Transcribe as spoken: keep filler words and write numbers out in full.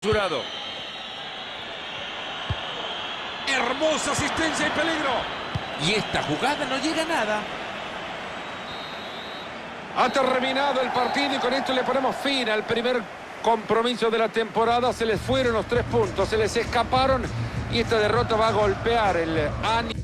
Jurado. Hermosa asistencia y peligro. Y esta jugada no llega a nada. Ha terminado el partido y con esto le ponemos fin al primer compromiso de la temporada. Se les fueron los tres puntos, se les escaparon y esta derrota va a golpear el ánimo.